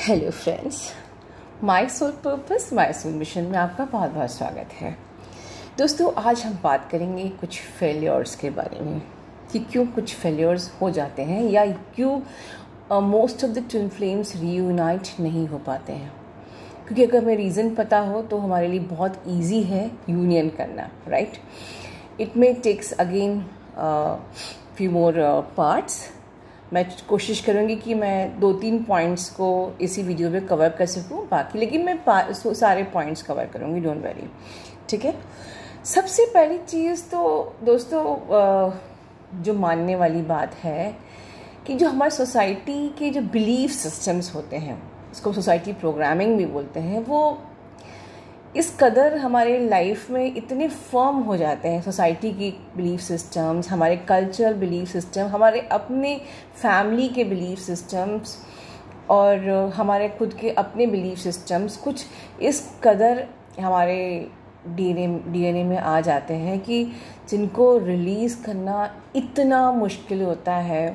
Hello friends, my soul purpose my soul mission में आपका बहुत बहुत स्वागत है। दोस्तों, आज हम बात करेंगे कुछ फेलियर्स के बारे में कि क्यों कुछ फेलियर्स हो जाते हैं या क्यों most of the twin flames reunite नहीं हो पाते हैं। क्योंकि अगर हमें रीज़न पता हो तो हमारे लिए बहुत ईजी है यूनियन करना, right. It may takes again few more parts. मैं कोशिश करूँगी कि मैं 2-3 पॉइंट्स को इसी वीडियो में कवर कर सकूँ बाकी, लेकिन मैं सारे पॉइंट्स कवर करूँगी, डोंट वरी, ठीक है। सबसे पहली चीज़ तो दोस्तों जो मानने वाली बात है कि जो हमारी सोसाइटी के जो बिलीफ सिस्टम्स होते हैं, इसको सोसाइटी प्रोग्रामिंग भी बोलते हैं, वो इस कदर हमारे लाइफ में इतने फर्म हो जाते हैं। सोसाइटी की बिलीफ सिस्टम्स, हमारे कल्चरल बिलीफ सिस्टम, हमारे अपने फैमिली के बिलीफ सिस्टम्स और हमारे खुद के अपने बिलीफ सिस्टम्स कुछ इस कदर हमारे डीएनए में आ जाते हैं कि जिनको रिलीज़ करना इतना मुश्किल होता है।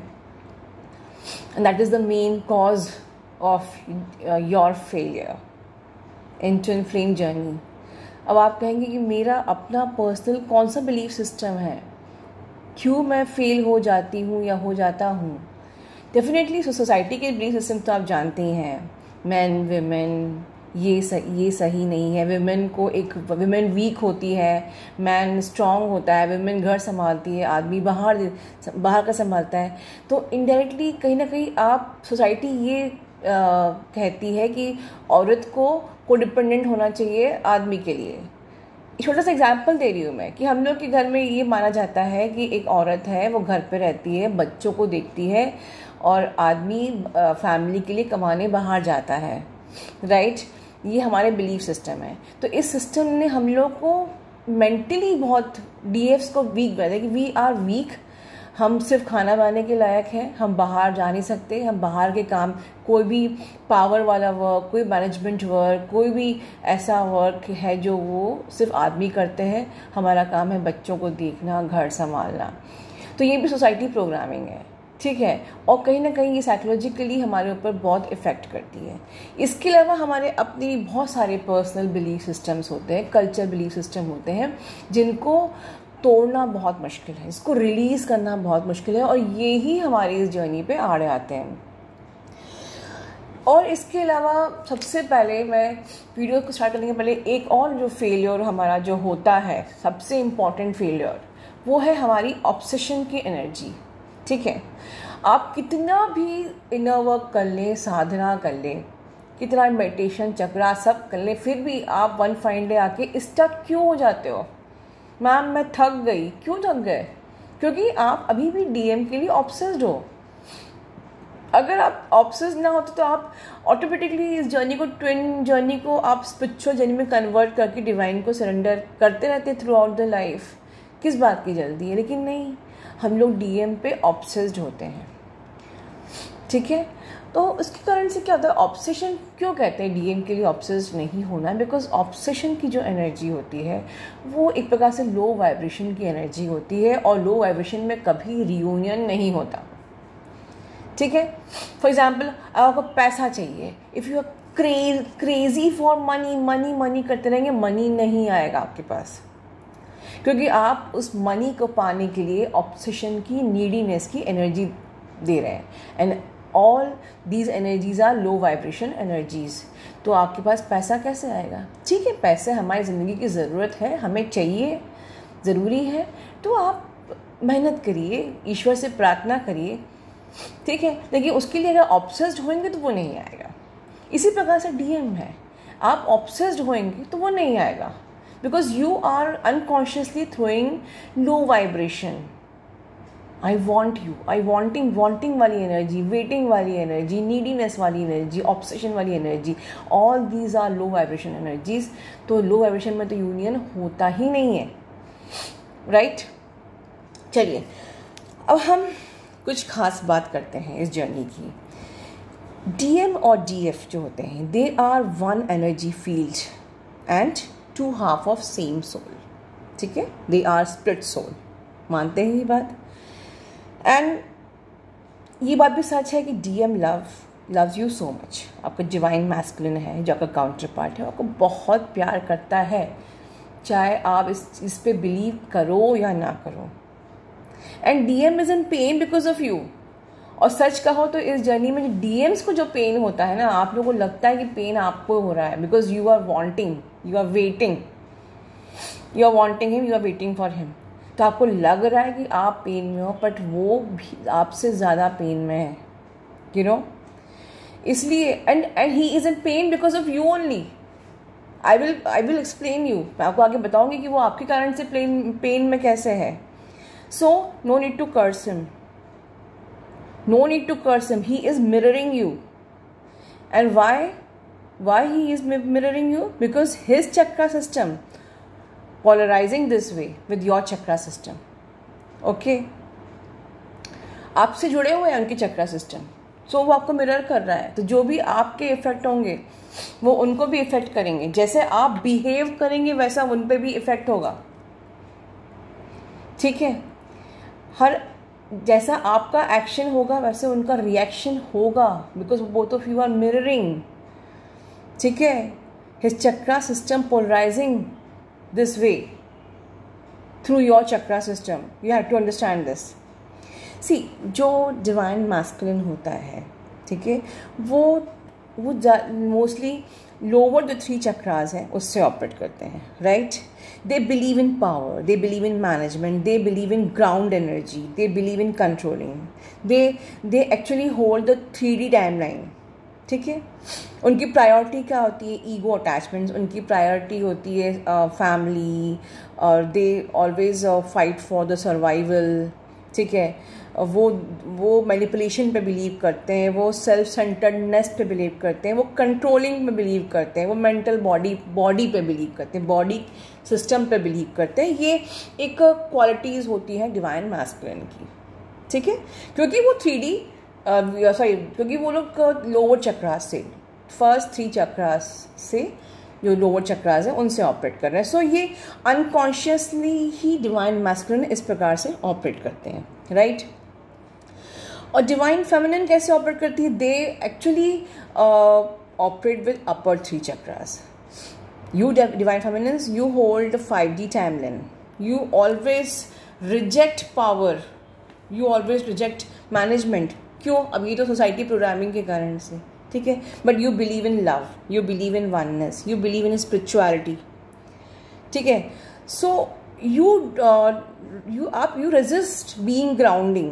And that is the main cause of your failure in twin flame journey. अब आप कहेंगे कि मेरा अपना पर्सनल कौन सा बिलीफ सिस्टम है, क्यों मैं फेल हो जाती हूँ या हो जाता हूँ। डेफिनेटली सोसाइटी के बिलीफ सिस्टम तो आप जानते ही हैं, मैन विमेन ये सही नहीं है। विमेन वीक होती है, मैन स्ट्रांग होता है, विमेन घर संभालती है, आदमी बाहर का संभालता है। तो इनडायरेक्टली कहीं ना कहीं आप सोसाइटी ये कहती है कि औरत को डिपेंडेंट होना चाहिए आदमी के लिए। छोटा सा एग्जांपल दे रही हूँ मैं कि हम लोग के घर में ये माना जाता है कि एक औरत है, वो घर पे रहती है, बच्चों को देखती है, और आदमी फैमिली के लिए कमाने बाहर जाता है, राइट। ये हमारे बिलीफ सिस्टम है। तो इस सिस्टम ने हम लोग को मेंटली बहुत डीएफ्स को वीक बनाया है कि वी आर वीक। हम सिर्फ खाना बनाने के लायक हैं, हम बाहर जा नहीं सकते, हम बाहर के काम, कोई भी पावर वाला वर्क, कोई मैनेजमेंट वर्क, कोई भी ऐसा वर्क है जो वो सिर्फ आदमी करते हैं। हमारा काम है बच्चों को देखना, घर संभालना। तो ये भी सोसाइटी प्रोग्रामिंग है, ठीक है। और कहीं ना कहीं ये साइकोलॉजिकली हमारे ऊपर बहुत इफ़ेक्ट करती है। इसके अलावा हमारे अपने बहुत सारे पर्सनल बिलीफ सिस्टम्स होते हैं, कल्चर बिलीफ सिस्टम होते हैं, जिनको तोड़ना बहुत मुश्किल है, इसको रिलीज़ करना बहुत मुश्किल है, और ये ही हमारी इस जर्नी पे आड़े आते हैं। और इसके अलावा सबसे पहले मैं वीडियो को स्टार्ट करने के पहले एक और जो फेलियर हमारा जो होता है, सबसे इम्पॉर्टेंट फेलियर, वो है हमारी ऑब्सेशन की एनर्जी, ठीक है। आप कितना भी इनर वर्क कर लें, साधना कर लें, कितना मेडिटेशन चक्रा सब कर लें, फिर भी आप वन फाइन डे आके स्टक क्यों हो जाते हो। मैम मैं थक गई। क्यों थक गए? क्योंकि आप अभी भी डीएम के लिए ऑब्सेस्ड हो। अगर आप ऑब्सेस्ड ना होते तो आप ऑटोमेटिकली इस जर्नी को, ट्विन जर्नी को आप स्पिरिचुअल जर्नी में कन्वर्ट करके डिवाइन को सरेंडर करते रहते थ्रू आउट द लाइफ। किस बात की जल्दी है? लेकिन नहीं, हम लोग डीएम पे ऑब्सेस्ड होते हैं, ठीक है। तो उसके कारण से क्या होता है, ऑब्सेशन क्यों कहते हैं डीएम के लिए ऑब्सेस्ड नहीं होना? बिकॉज ऑब्सेशन की जो एनर्जी होती है वो एक प्रकार से लो वाइब्रेशन की एनर्जी होती है, और लो वाइब्रेशन में कभी रियूनियन नहीं होता, ठीक है। फॉर एग्जाम्पल, आपको पैसा चाहिए, if you are crazy for money, money money करते रहेंगे, मनी नहीं आएगा आपके पास, क्योंकि आप उस मनी को पाने के लिए ऑब्सेशन की, नीडीनेस की एनर्जी दे रहे हैं। And all these energies are low vibration energies. तो आपके पास पैसा कैसे आएगा? ठीक है, पैसे हमारी ज़िंदगी की ज़रूरत है, हमें चाहिए, ज़रूरी है, तो आप मेहनत करिए, ईश्वर से प्रार्थना करिए, ठीक है। लेकिन उसके लिए अगर ऑब्सेस्ड होंगे तो वो नहीं आएगा। इसी प्रकार से डीएम है, आप ऑब्सेस्ड होंगे तो वो नहीं आएगा, because you are unconsciously throwing low vibration. I want you, wanting वाली एनर्जी, वेटिंग वाली एनर्जी, नीडीनेस वाली एनर्जी, ऑब्सेशन वाली energy, all these are low vibration energies. तो लो वाइब्रेशन में तो यूनियन होता ही नहीं है, राइट। चलिए, अब हम कुछ खास बात करते हैं इस जर्नी की। डीएम और डीएफ जो होते हैं, they are one energy field and two half of same soul, ठीक है। दे आर स्प्लिट सोल, मानते हैं ये बात। एंड ये बात भी सच है कि DM love loves you so much, आपका डिवाइन मैस्कुलिन है जो आपका काउंटर पार्ट है, आपको बहुत प्यार करता है, चाहे आप इस पे बिलीव करो या ना करो। And DM is in pain because of you. और सच कहो तो इस जर्नी में डीएम्स को जो पेन होता है ना, आप लोगों को लगता है कि पेन आपको हो रहा है because you are wanting, you are waiting, you are wanting him, you are waiting for him. तो आपको लग रहा है कि आप पेन में हो, बट वो भी आपसे ज़्यादा पेन में है, यू नो। इसलिए and he is in pain because of you only. I will explain you, मैं आपको आगे बताऊंगी कि वो आपके कारण से पेन में कैसे है। So no need to curse him, no need to curse him, he is mirroring you. And why he is mirroring you? Because his chakra system polarizing this way with your chakra system. Okay, आपसे जुड़े हुए हैं उनके चक्रा system, सो वो आपको mirror कर रहा है। तो जो भी आपके इफेक्ट होंगे वो उनको भी इफेक्ट करेंगे, जैसे आप बिहेव करेंगे वैसा उन पे भी इफेक्ट होगा, ठीक है। हर जैसा आपका एक्शन होगा वैसे उनका रिएक्शन होगा, because both of you are mirroring, ठीक है। His chakra system polarising this way through your chakra system, you have to understand this. See, जो डिवाइन मैस्कुलिन होता है, ठीक है, वो मोस्टली लोअर जो 3 चक्रास हैं उससे ऑपरेट करते हैं, right. They believe in power, they believe in management, they believe in ground energy, they believe in controlling, they actually hold the 3D timeline, ठीक है। उनकी प्रायोरिटी क्या होती है? ईगो अटैचमेंट्स, उनकी प्रायोरिटी होती है फैमिली, और they always fight for the survival, ठीक है। वो मैनिपुलेशन पे बिलीव करते हैं, वो सेल्फ सेंटर्डनेस पे बिलीव करते हैं, वो कंट्रोलिंग पे बिलीव करते हैं, वो मेंटल बॉडी पे बिलीव करते हैं, बॉडी सिस्टम पे बिलीव करते हैं। ये एक क्वालिटीज़ होती है डिवाइन मैस्कुलिन की, ठीक है, क्योंकि वो 3D क्योंकि वो लोग लोअर चक्रास से, फर्स्ट 3 चक्रास से जो लोअर चक्रास हैं उनसे ऑपरेट कर रहे हैं। सो ये अनकॉन्शियसली ही डिवाइन मैस्कुलिन इस प्रकार से ऑपरेट करते हैं, राइट। और डिवाइन फेमिनिन कैसे ऑपरेट करती है? They actually operate with upper 3 chakras. You divine feminines, you hold the 5D timeline. You always reject power. You always reject management. क्यों? अब ये तो सोसाइटी प्रोग्रामिंग के कारण से, ठीक है। But you believe in love, you believe in oneness, you believe in spirituality, ठीक है। सो you resist being grounding,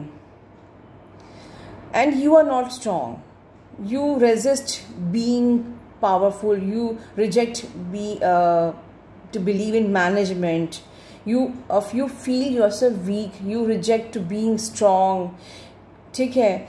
and you are not strong. You resist being powerful, you reject to believe in management, you feel yourself weak, you reject to being strong, ठीक है।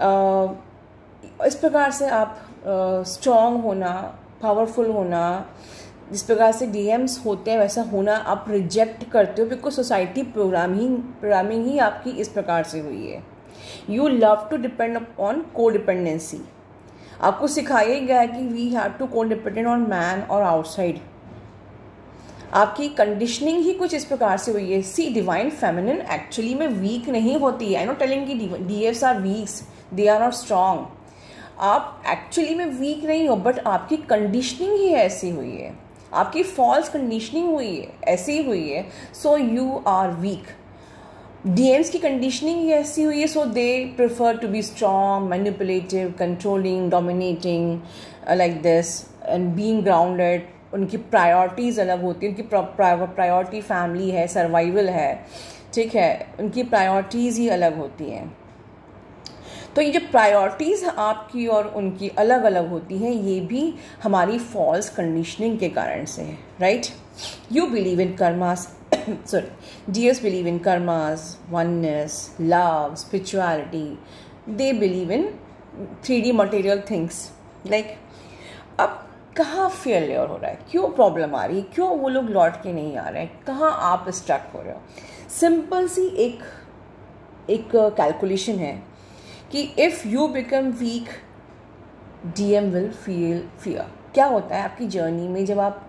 इस प्रकार से आप strong होना, powerful होना, जिस प्रकार से डीएम्स होते हैं वैसा होना आप रिजेक्ट करते हो, बिकॉज सोसाइटी प्रोग्रामिंग ही आपकी इस प्रकार से हुई है। You love to depend on codependency, आपको सिखाया गया है कि we have to codependent on man और आउटसाइड। आपकी कंडीशनिंग ही कुछ इस प्रकार से हुई है। सी, डिवाइन फेमिनिन एक्चुअली में वीक नहीं होती है। आई नॉट टेलिंग कि DFs are weaks, they are not strong. आप एक्चुअली में वीक नहीं हो, बट आपकी कंडीशनिंग ही ऐसी हुई है, आपकी फॉल्स कंडीशनिंग हुई है, ऐसी हुई है, so you are weak. DMs की कंडीशनिंग ही ऐसी हुई है, so they prefer to be strong, manipulative, controlling, dominating, like this, and being grounded. उनकी प्रायोरिटीज़ अलग होती हैं, उनकी प्रायोरिटी फैमिली है, सर्वाइवल है, ठीक है, उनकी प्रायोरिटीज़ ही अलग होती हैं। तो ये जो प्रायोरिटीज़ आपकी और उनकी अलग अलग होती हैं, ये भी हमारी फॉल्स कंडीशनिंग के कारण से है, right. You believe in karmas, sorry, deers believe in karmas, oneness, love, spirituality. They believe in 3D material things. Like, अब कहाँ फेलियर हो रहा है, क्यों प्रॉब्लम आ रही है, क्यों वो लोग लौट के नहीं आ रहे हैं, कहाँ आप स्ट्रक हो रहे हो? सिंपल सी एक कैलकुलेशन है कि if you become weak, DM will feel fear. क्या होता है आपकी जर्नी में, जब आप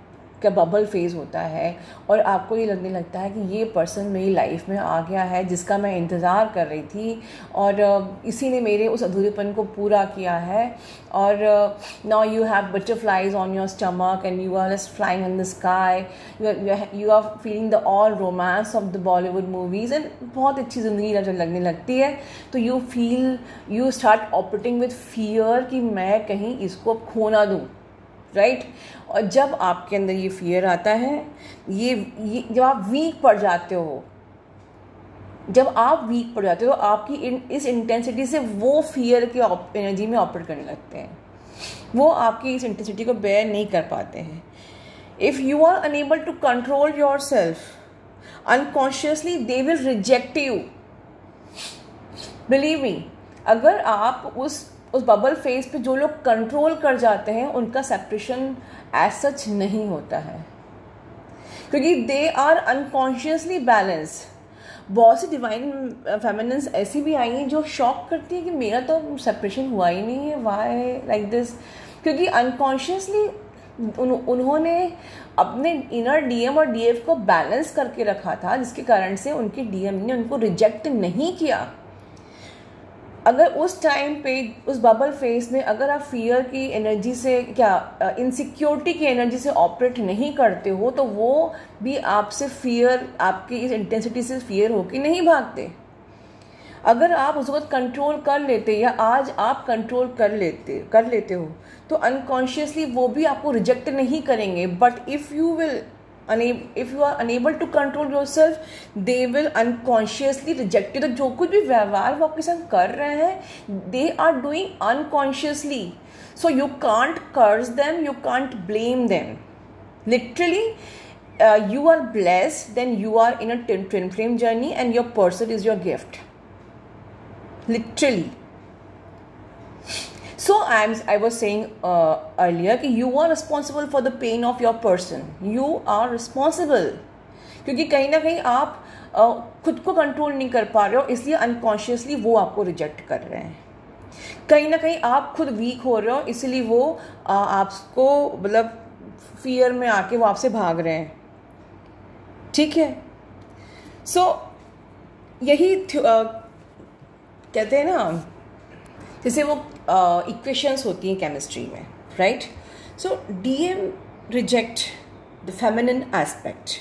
का बबल फेज होता है और आपको ये लगने लगता है कि ये पर्सन मेरी लाइफ में आ गया है जिसका मैं इंतज़ार कर रही थी और इसी ने मेरे उस अधूरेपन को पूरा किया है, और now you have butterflies on your stomach and you are just flying in the sky, you are feeling the all romance of the Bollywood movies and बहुत अच्छी ज़िंदगी जब लगने लगती है तो you start operating with fear कि मैं कहीं इसको खो ना दूँ, राइट। और जब आपके अंदर ये फियर आता है, ये जब आप वीक पड़ जाते हो, जब आप वीक पड़ जाते हो तो आपकी इस इंटेंसिटी से वो फियर के एनर्जी में ऑपरेट करने लगते हैं, वो आपकी इस इंटेंसिटी को बेयर नहीं कर पाते हैं। If you are unable to control yourself unconsciously they will reject you. Believe me, अगर आप उस बबल फेज पे जो लोग कंट्रोल कर जाते हैं उनका सेपरेशन एज सच नहीं होता है, क्योंकि दे आर अनकॉन्शियसली बैलेंस। बहुत सी डिवाइन फेमिनिन्स ऐसी भी आई हैं जो शॉक करती है कि मेरा तो सेपरेशन हुआ ही नहीं है, व्हाई लाइक दिस, क्योंकि अनकॉन्शियसली उन्होंने अपने इनर डीएम और डीएफ को बैलेंस करके रखा था, जिसके कारण से उनके डीएम ने उनको रिजेक्ट नहीं किया। अगर उस टाइम पे उस बबल फेस में अगर आप फियर की एनर्जी से इनसिक्योरिटी की एनर्जी से ऑपरेट नहीं करते हो तो वो भी आपसे फियर, आपकी इस इंटेंसिटी से फियर होकर नहीं भागते। अगर आप उस वक्त कंट्रोल कर लेते या आज आप कंट्रोल कर लेते हो तो अनकॉन्शियसली वो भी आपको रिजेक्ट नहीं करेंगे। But if you are unable to control yourself, they will unconsciously reject you। तो जो कुछ भी व्यवहार वो आपके साथ कर रहे हैं they are doing unconsciously, so you can't curse them, you can't blame them। Literally you are blessed, then you are in a twin flame journey and your person is your gift, literally। So I was saying earlier कि you are responsible for the pain of your person, you are responsible, क्योंकि कहीं ना कहीं आप खुद को control नहीं कर पा रहे हो, इसलिए अनकॉन्शियसली वो आपको रिजेक्ट कर रहे हैं। कहीं ना कहीं आप खुद वीक हो रहे हो, इसलिए वो आपको मतलब फियर में आके वो आपसे भाग रहे हैं, ठीक है। सो यही कहते हैं ना, जैसे वो इक्वेशंस होती हैं केमिस्ट्री में, right. So DM reject the feminine aspect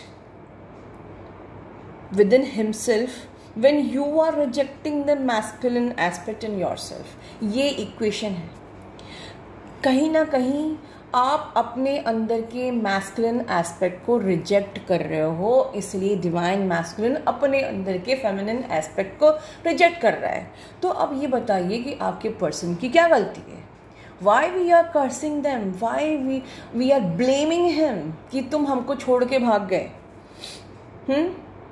within himself when you are rejecting the masculine aspect in yourself. ये इक्वेशन है। कहीं ना कहीं आप अपने अंदर के मैस्कुलिन एस्पेक्ट को रिजेक्ट कर रहे हो, इसलिए डिवाइन मैस्कुलिन अपने अंदर के फेमिनिन एस्पेक्ट को रिजेक्ट कर रहा है। तो अब ये बताइए कि आपके पर्सन की क्या गलती है? Why we are cursing them, why we are blaming him कि तुम हमको छोड़ के भाग गए।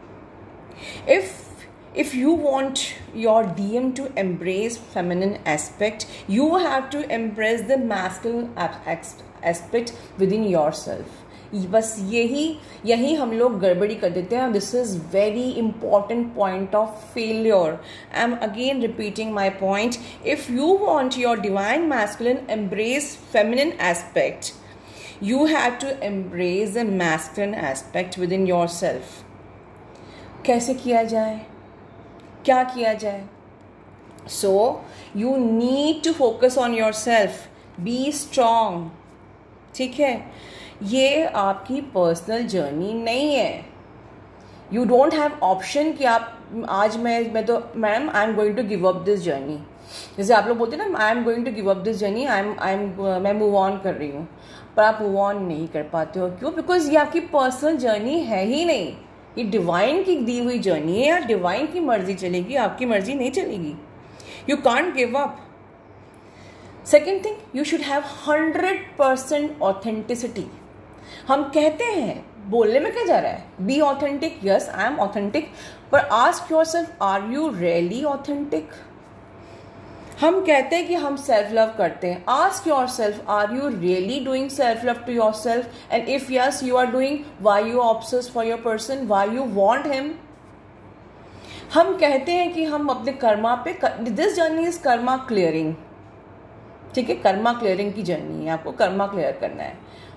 If you want your DM to embrace feminine aspect, you have to embrace the masculine aspect within yourself। बस यही हम लोग गड़बड़ी कर देते हैं। This is very important point of failure. I am again repeating my point. If you want your divine masculine embrace feminine aspect, you have to embrace the masculine aspect within yourself। कैसे किया जाए, क्या किया जाए? So you need to focus on yourself, be strong, ठीक है। ये आपकी पर्सनल जर्नी नहीं है। यू डोंट हैव ऑप्शन कि आप आज मैं तो ma'am I am going to give up this journey, जैसे आप लोग बोलते हैं ना I am going to give up this journey, मैं मूव ऑन कर रही हूँ, पर आप मूव ऑन नहीं कर पाते हो। क्यों? बिकॉज ये आपकी पर्सनल जर्नी है ही नहीं, ये डिवाइन की दी हुई जर्नी है। यार डिवाइन की मर्जी चलेगी, आपकी मर्जी नहीं चलेगी। You can't give up. Second thing, you should have 100% authenticity. हम कहते हैं, बोलने में क्या जा रहा है, be authentic, yes I am authentic, पर ask yourself are you really authentic? हम कहते हैं कि हम सेल्फ लव करते हैं। Ask yourself are you really doing self love to yourself, and if yes you are doing, why you obsessed for your person, why you want him. हम कहते हैं कि हम अपने कर्मा पे, this journey is karma clearing, ठीक है, Karma clearing की जर्नी है, आपको कर्मा क्लियर करना है।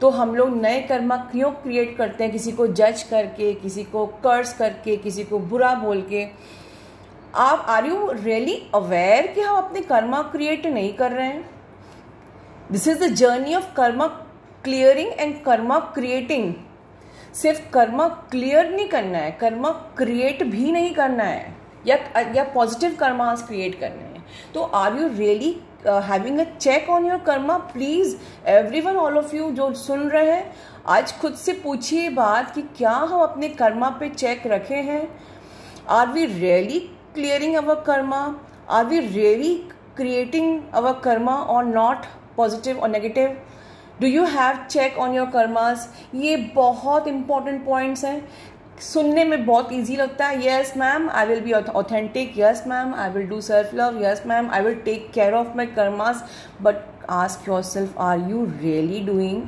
तो हम लोग नए कर्मा क्यों क्रिएट करते हैं? किसी को जज करके, किसी को कर्स करके, किसी को बुरा बोल के। आप आर यू रियली अवेयर कि हम अपने कर्मा क्रिएट नहीं कर रहे हैं? This is the journey of karma clearing and karma creating. सिर्फ कर्मा क्लियर नहीं करना है, कर्मा क्रिएट भी नहीं करना है, या पॉजिटिव कर्मास क्रिएट करने हैं। तो are you really having a check on your karma? Please everyone, all of you जो सुन रहे हैं, आज खुद से पूछिए बात कि क्या हम अपने कर्मा पे चेक रखे हैं? Are we really clearing our karma? Are we really creating our karma और नॉट पॉजिटिव और negative? Do you have check on your karmas? ये बहुत इंपॉर्टेंट पॉइंट्स हैं। सुनने में बहुत इजी लगता है, yes ma'am I will be authentic, yes ma'am I will do self love, yes ma'am I will take care of my karmas, but ask yourself, are you really doing?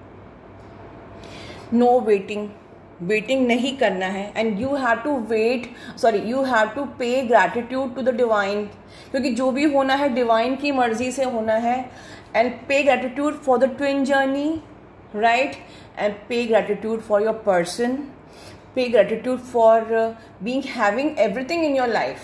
No waiting नहीं करना है, and you have to you have to pay gratitude to the divine, क्योंकि जो भी होना है divine की मर्जी से होना है। And pay gratitude for the twin journey, right? And pay gratitude for your person, pay gratitude for being having everything in your life.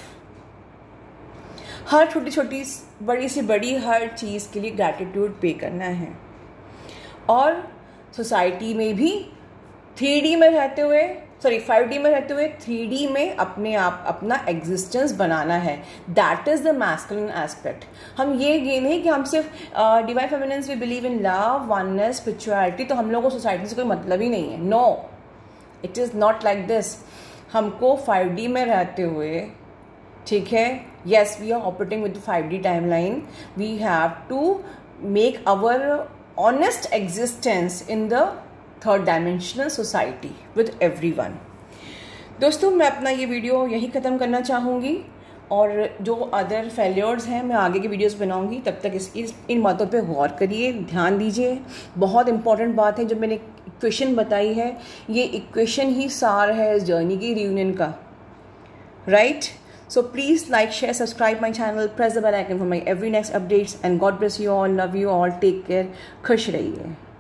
हर छोटी छोटी, बड़ी से बड़ी हर चीज़ के लिए ग्रैटिट्यूड पे करना है। और सोसाइटी में भी 3D में रहते हुए, 5D में रहते हुए 3D में अपने आप अपना एग्जिस्टेंस बनाना है। That is the masculine aspect. हम ये नहीं कि हम सिर्फ divine feminines we believe in love, oneness, spirituality, तो हम लोगों को सोसाइटी से कोई मतलब ही नहीं है। No, it is not like this. हमको 5D में रहते हुए, ठीक है, yes we are operating with 5D timeline, we have to make our honest existence in the third dimensional society with everyone. दोस्तों, मैं अपना ये वीडियो यहीं ख़त्म करना चाहूँगी, और जो अदर फेलियर्स हैं मैं आगे की वीडियोस बनाऊंगी। तब तक इन बातों पे गौर करिए, ध्यान दीजिए। बहुत इंपॉर्टेंट बात है, जब मैंने इक्वेशन बताई है, ये इक्वेशन ही सार है इस जर्नी की रियूनियन का, right? So please like, share, subscribe my channel, press the bell icon for my every next updates, and God bless you all, love you all, take care, खुश रहिए।